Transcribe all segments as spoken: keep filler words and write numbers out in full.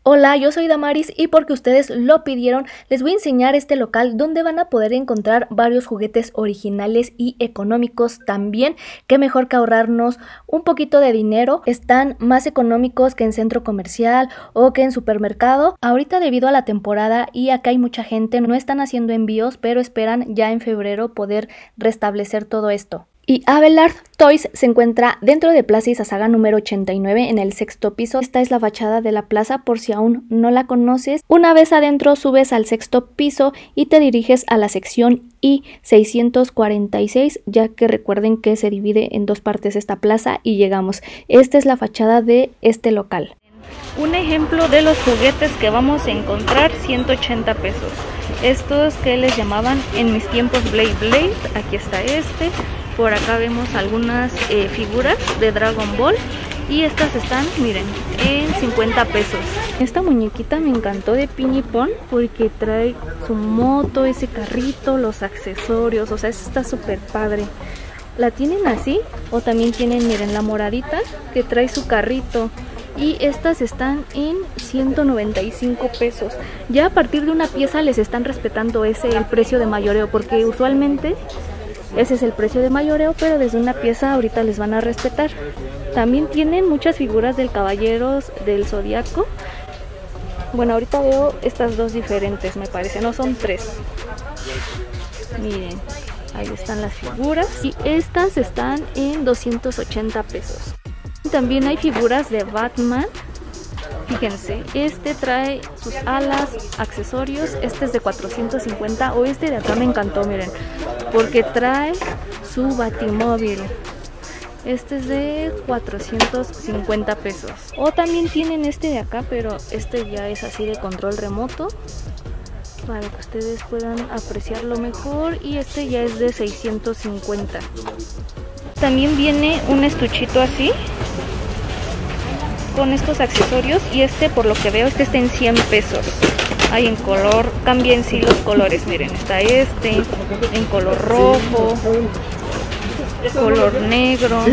Hola, yo soy Damaris y porque ustedes lo pidieron, les voy a enseñar este local donde van a poder encontrar varios juguetes originales y económicos también. Qué mejor que ahorrarnos un poquito de dinero. Están más económicos que en centro comercial o que en supermercado. Ahorita debido a la temporada y acá hay mucha gente, no están haciendo envíos, pero esperan ya en febrero poder restablecer todo esto. Y Abelard Toys se encuentra dentro de Plaza Izazaga número ochenta y nueve en el sexto piso. Esta es la fachada de la plaza por si aún no la conoces. Una vez adentro subes al sexto piso y te diriges a la sección I seiscientos cuarenta y seis, ya que recuerden que se divide en dos partes esta plaza y llegamos. Esta es la fachada de este local. Un ejemplo de los juguetes que vamos a encontrar, ciento ochenta pesos. Estos que les llamaban en mis tiempos Blade Blade, aquí está este. Por acá vemos algunas eh, figuras de Dragon Ball y estas están, miren, en cincuenta pesos. Esta muñequita me encantó de Pinipon porque trae su moto, ese carrito, los accesorios, o sea, esta está súper padre. La tienen así o también tienen, miren, la moradita que trae su carrito. Y estas están en ciento noventa y cinco pesos. Ya a partir de una pieza les están respetando ese el precio de mayoreo, porque usualmente ese es el precio de mayoreo, pero desde una pieza ahorita les van a respetar. También tienen muchas figuras del Caballeros del Zodiaco. Bueno, ahorita veo estas dos diferentes, me parece, no, son tres. Miren, ahí están las figuras. Y estas están en doscientos ochenta pesos. También hay figuras de Batman. Fíjense, este trae sus alas, accesorios. Este es de cuatrocientos cincuenta. O este de acá me encantó, miren, porque trae su batimóvil. Este es de cuatrocientos cincuenta pesos. O también tienen este de acá, pero este ya es así de control remoto, para que ustedes puedan apreciarlo mejor. Y este ya es de seiscientos cincuenta. También viene un estuchito así con estos accesorios, y este, por lo que veo, este está en cien pesos. Hay en color, cambien sí los colores, miren, está este en color rojo, color negro.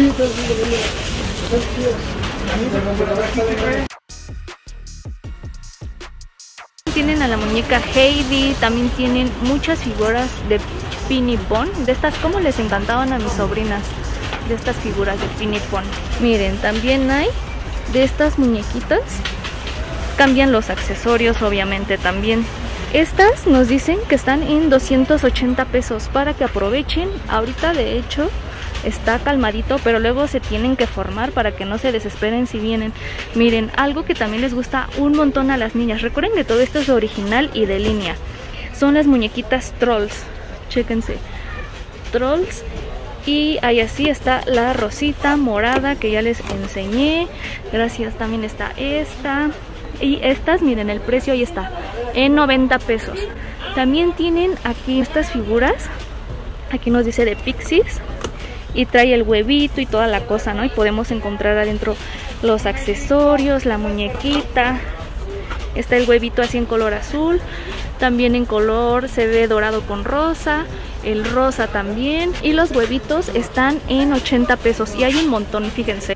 Tienen a la muñeca Heidi, también tienen muchas figuras de Pinipon, de estas como les encantaban a mis sobrinas, de estas figuras de Pinipon. Miren, también hay de estas muñequitas. Cambian los accesorios obviamente también. Estas nos dicen que están en doscientos ochenta pesos para que aprovechen. Ahorita de hecho está calmadito, pero luego se tienen que formar para que no se desesperen si vienen. Miren, algo que también les gusta un montón a las niñas, recuerden que todo esto es original y de línea, son las muñequitas Trolls. Chéquense, Trolls. Y ahí así está la rosita morada que ya les enseñé. Gracias, también está esta. Y estas, miren el precio, ahí está, en noventa pesos. También tienen aquí estas figuras. Aquí nos dice de Pixies. Y trae el huevito y toda la cosa, ¿no? Y podemos encontrar adentro los accesorios, la muñequita. Está el huevito así en color azul. También en color se ve dorado con rosa. El rosa también. Y los huevitos están en ochenta pesos. Y hay un montón, fíjense.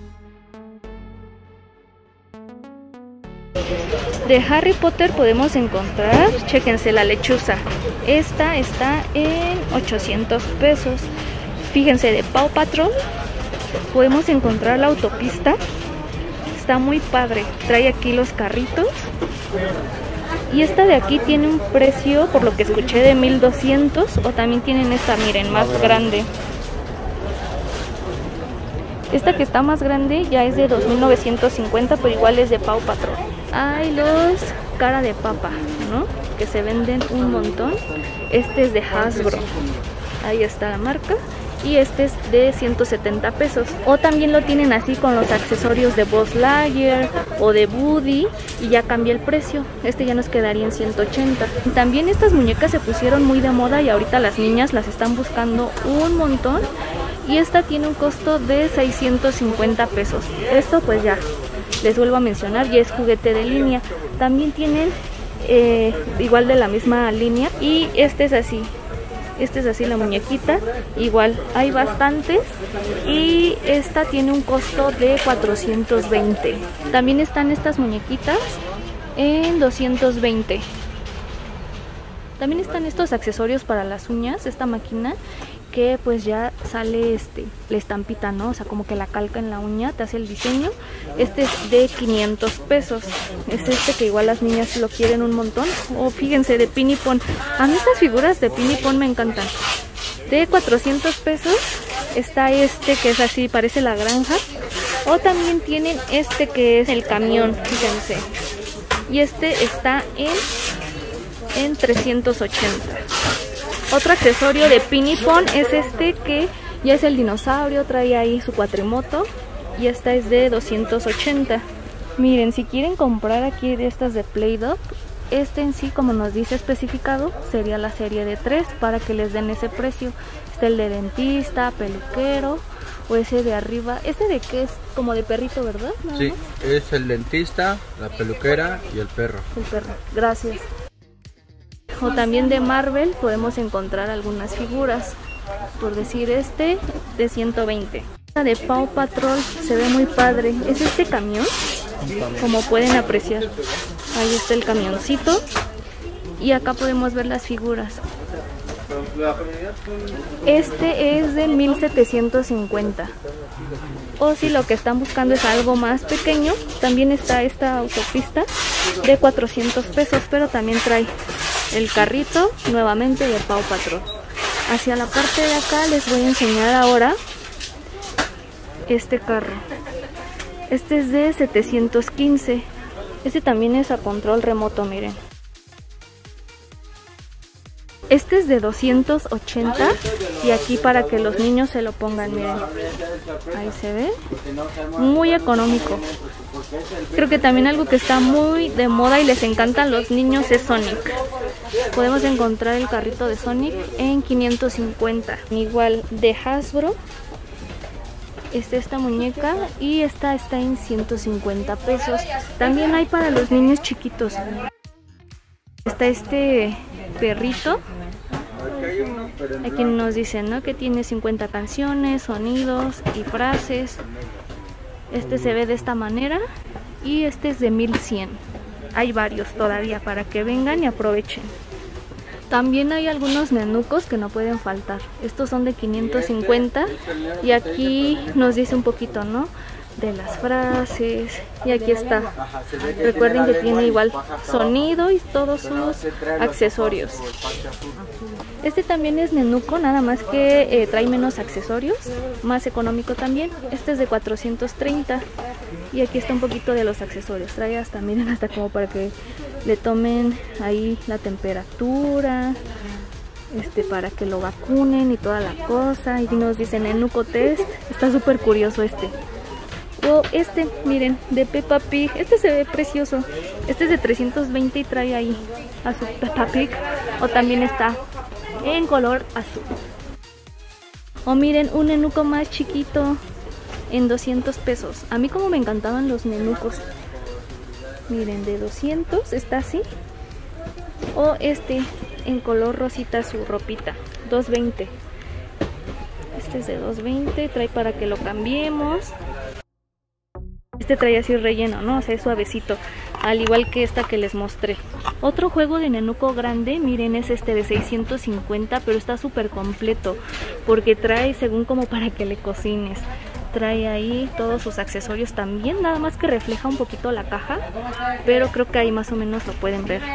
De Harry Potter podemos encontrar, chéquense, la lechuza. Esta está en ochocientos pesos. Fíjense, de Paw Patrol podemos encontrar la autopista. Está muy padre. Trae aquí los carritos. Y esta de aquí tiene un precio, por lo que escuché, de mil doscientos. O también tienen esta, miren, más grande. Esta que está más grande ya es de dos mil novecientos cincuenta, pero igual es de Paw Patrol. Hay los cara de papa, ¿no? Que se venden un montón. Este es de Hasbro. Ahí está la marca. Y este es de ciento setenta pesos. O también lo tienen así con los accesorios de Buzz Lightyear o de Woody, y ya cambia el precio. Este ya nos quedaría en ciento ochenta. También estas muñecas se pusieron muy de moda y ahorita las niñas las están buscando un montón. Y esta tiene un costo de seiscientos cincuenta pesos. Esto pues ya les vuelvo a mencionar, ya es juguete de línea. También tienen eh, igual de la misma línea. Y este es así. Este es así la muñequita, igual hay bastantes, y esta tiene un costo de cuatrocientos veinte. También están estas muñequitas en doscientos veinte. También están estos accesorios para las uñas, esta máquina que pues ya sale este la estampita, ¿no? O sea, como que la calca en la uña, te hace el diseño. Este es de quinientos pesos. Es este que igual las niñas lo quieren un montón. O oh, fíjense, de Pin y Pon. A mí estas figuras de Pin y Pon me encantan. De cuatrocientos pesos está este que es así, parece la granja. O también tienen este que es el camión, fíjense. Y este está en, en trescientos ochenta. Otro accesorio de Pin y Pon es este que ya es el dinosaurio, trae ahí su cuatrimoto. Y esta es de doscientos ochenta. Miren, si quieren comprar aquí de estas de Play-Doh, este en sí, como nos dice especificado, sería la serie de tres para que les den ese precio. Está el de dentista, peluquero, o ese de arriba. ¿Ese de qué es? Como de perrito, ¿verdad? ¿No? Sí, es el dentista, la peluquera y el perro. El perro, gracias. O también de Marvel podemos encontrar algunas figuras. Por decir este de ciento veinte. La de Paw Patrol se ve muy padre. Es este camión, como pueden apreciar. Ahí está el camioncito. Y acá podemos ver las figuras. Este es de mil setecientos cincuenta. O si lo que están buscando es algo más pequeño, también está esta autopista de cuatrocientos pesos, pero también trae el carrito nuevamente de Paw Patrol. Hacia la parte de acá les voy a enseñar ahora este carro. Este es de setecientos quince. Este también es a control remoto, miren. Este es de doscientos ochenta y aquí para que los niños se lo pongan, miren. Ahí se ve. Muy económico. Creo que también algo que está muy de moda y les encantan los niños es Sonic. Podemos encontrar el carrito de Sonic en quinientos cincuenta. Igual de Hasbro. Esta, esta muñeca y esta está en ciento cincuenta pesos. También hay para los niños chiquitos. Está este perrito. Aquí nos dicen, ¿no?, que tiene cincuenta canciones, sonidos y frases. Este se ve de esta manera y este es de mil cien. Hay varios todavía para que vengan y aprovechen. También hay algunos nenucos que no pueden faltar. Estos son de quinientos cincuenta y aquí nos dice un poquito, ¿no?, de las frases. Y aquí está. Recuerden que tiene igual sonido y todos sus accesorios. Este también es nenuco, nada más que eh, trae menos accesorios, más económico también. Este es de cuatrocientos treinta y aquí está un poquito de los accesorios. Trae hasta, miren, hasta como para que le tomen ahí la temperatura, este, para que lo vacunen y toda la cosa. Y nos dicen Nenuco Test. Está súper curioso este. O este, miren, de Peppa Pig. Este se ve precioso. Este es de trescientos veinte y trae ahí a su Peppa Pig. O también está en color azul. O miren, un nenuco más chiquito en doscientos pesos. A mí como me encantaban los nenucos. Miren, de doscientos está así. O este en color rosita, su ropita, dos veinte. Este es de dos veinte, trae para que lo cambiemos. Este trae así relleno, ¿no? O sea, es suavecito, al igual que esta que les mostré. Otro juego de nenuco grande, miren, es este de seiscientos cincuenta, pero está súper completo, porque trae según como para que le cocines. Trae ahí todos sus accesorios también, nada más que refleja un poquito la caja, pero creo que ahí más o menos lo pueden ver.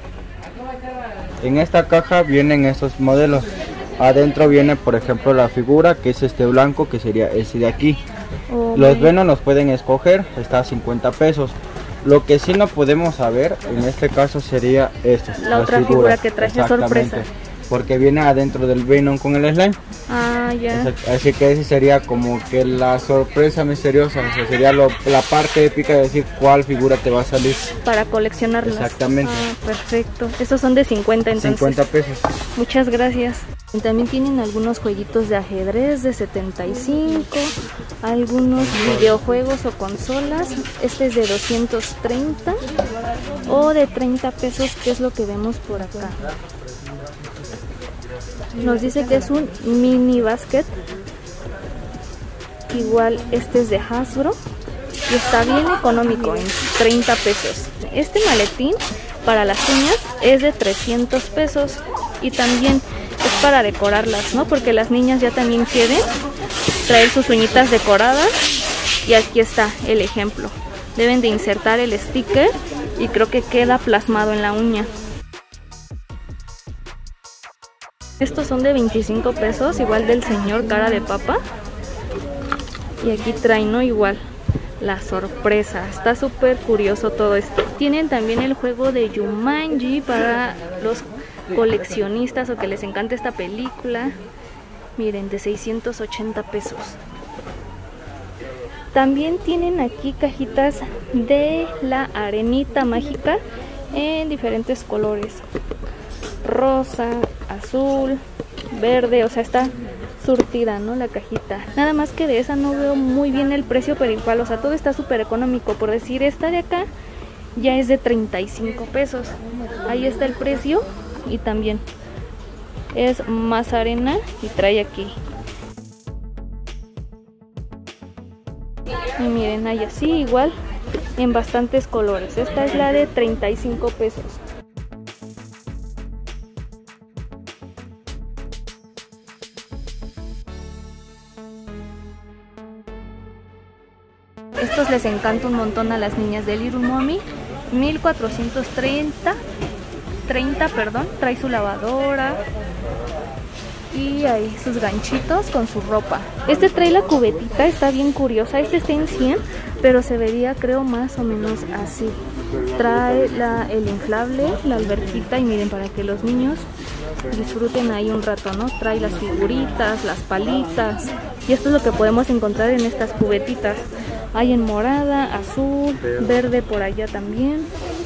En esta caja vienen estos modelos. Adentro viene, por ejemplo, la figura, que es este blanco, que sería ese de aquí. Oh, los Venom los pueden escoger, está a cincuenta pesos. Lo que sí no podemos saber en este caso sería esto, la otra figuras. Figura que trae de sorpresa, porque viene adentro del Venom con el slime. Ah, ya. Así que ese sería como que la sorpresa misteriosa, o sea, sería lo, la parte épica de decir cuál figura te va a salir para coleccionarlas. Exactamente. Ah, perfecto. Estos son de cincuenta entonces. cincuenta pesos. Muchas gracias. Y también tienen algunos jueguitos de ajedrez de setenta y cinco, algunos videojuegos o consolas. Este es de doscientos treinta o de treinta pesos, que es lo que vemos por acá. Nos dice que es un mini basket. Igual este es de Hasbro y está bien económico, en treinta pesos. Este maletín para las uñas es de trescientos pesos y también es para decorarlas, ¿no? Porque las niñas ya también quieren traer sus uñitas decoradas y aquí está el ejemplo. Deben de insertar el sticker y creo que queda plasmado en la uña. Estos son de veinticinco pesos, igual del señor cara de papa. Y aquí trae, ¿no? Igual la sorpresa. Está súper curioso todo esto. Tienen también el juego de Jumanji para los coleccionistas o que les encanta esta película. Miren, de seiscientos ochenta pesos. También tienen aquí cajitas de la arenita mágica en diferentes colores. Rosa, azul, verde, o sea, está surtida, ¿no? La cajita. Nada más que de esa no veo muy bien el precio, pero igual, o sea, todo está súper económico. Por decir, esta de acá ya es de treinta y cinco pesos. Ahí está el precio y también es más arena y trae aquí. Y miren, hay así igual en bastantes colores. Esta es la de treinta y cinco pesos. Estos les encanta un montón a las niñas de Little Mommy. mil cuatrocientos treinta, treinta, perdón, trae su lavadora y ahí sus ganchitos con su ropa. Este trae la cubetita, está bien curiosa. Este está en cien, pero se vería, creo, más o menos así. Trae la, el inflable, la alberquita y miren, para que los niños disfruten ahí un rato, ¿no? Trae las figuritas, las palitas y esto es lo que podemos encontrar en estas cubetitas. Hay en morada, azul, verde por allá también.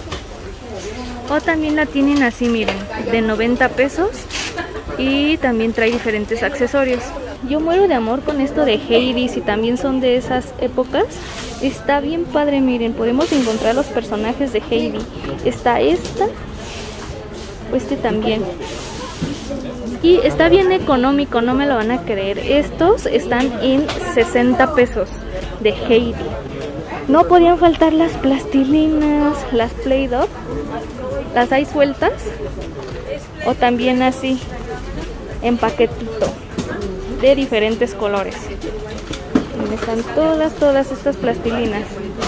O también la tienen así, miren, de noventa pesos. Y también trae diferentes accesorios. Yo muero de amor con esto de Heidi, si también son de esas épocas. Está bien padre, miren, podemos encontrar los personajes de Heidi. Está esta, o este también. Y está bien económico, no me lo van a creer. Estos están en sesenta pesos de Heidi. No podían faltar las plastilinas, las Play-Doh. Las hay sueltas o también así en paquetito de diferentes colores. Están todas, todas estas plastilinas.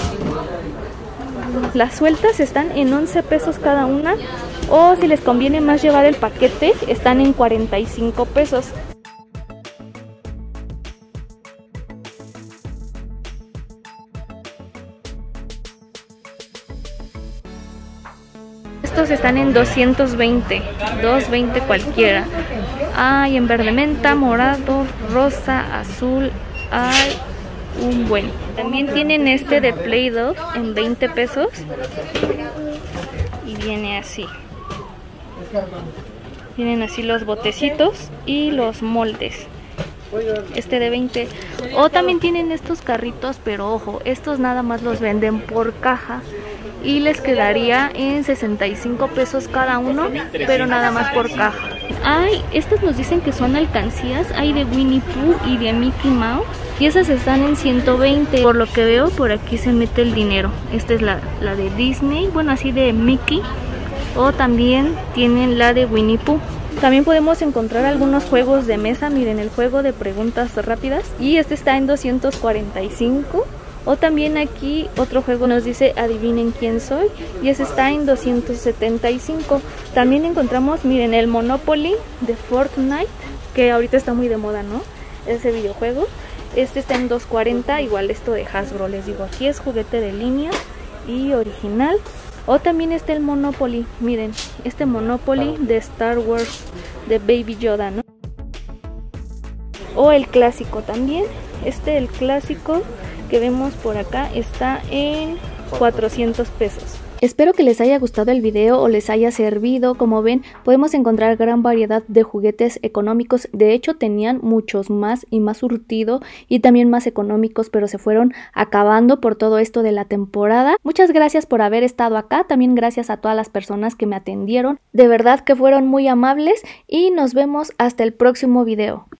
Las sueltas están en once pesos cada una. O si les conviene más llevar el paquete, están en cuarenta y cinco pesos. Estos están en doscientos veinte, doscientos veinte cualquiera. Hay en verde menta, morado, rosa, azul, hay un buen. También tienen este de Play-Doh en veinte pesos y viene así. Vienen así los botecitos y los moldes. Este de veinte. O también tienen estos carritos, pero ojo, estos nada más los venden por caja y les quedaría en sesenta y cinco pesos cada uno, pero nada más por caja. Ay, estas nos dicen que son alcancías. Hay de Winnie Pooh y de Mickey Mouse y esas están en ciento veinte. Por lo que veo, por aquí se mete el dinero. Esta es la, la de Disney, bueno, así de Mickey. O también tienen la de Winnie Pooh. También podemos encontrar algunos juegos de mesa. Miren, el juego de preguntas rápidas. Y este está en doscientos cuarenta y cinco. O también aquí otro juego nos dice adivinen quién soy. Y ese está en doscientos setenta y cinco. También encontramos, miren, el Monopoly de Fortnite, que ahorita está muy de moda, ¿no? Ese videojuego. Este está en doscientos cuarenta. Igual esto de Hasbro, les digo, aquí es juguete de línea y original. O también está el Monopoly, miren, este Monopoly de Star Wars, de Baby Yoda, ¿no? O el clásico también, este el clásico que vemos por acá está en cuatrocientos pesos. Espero que les haya gustado el video o les haya servido. Como ven, podemos encontrar gran variedad de juguetes económicos. De hecho, tenían muchos más y más surtido y también más económicos, pero se fueron acabando por todo esto de la temporada. Muchas gracias por haber estado acá. También gracias a todas las personas que me atendieron. De verdad que fueron muy amables y nos vemos hasta el próximo video.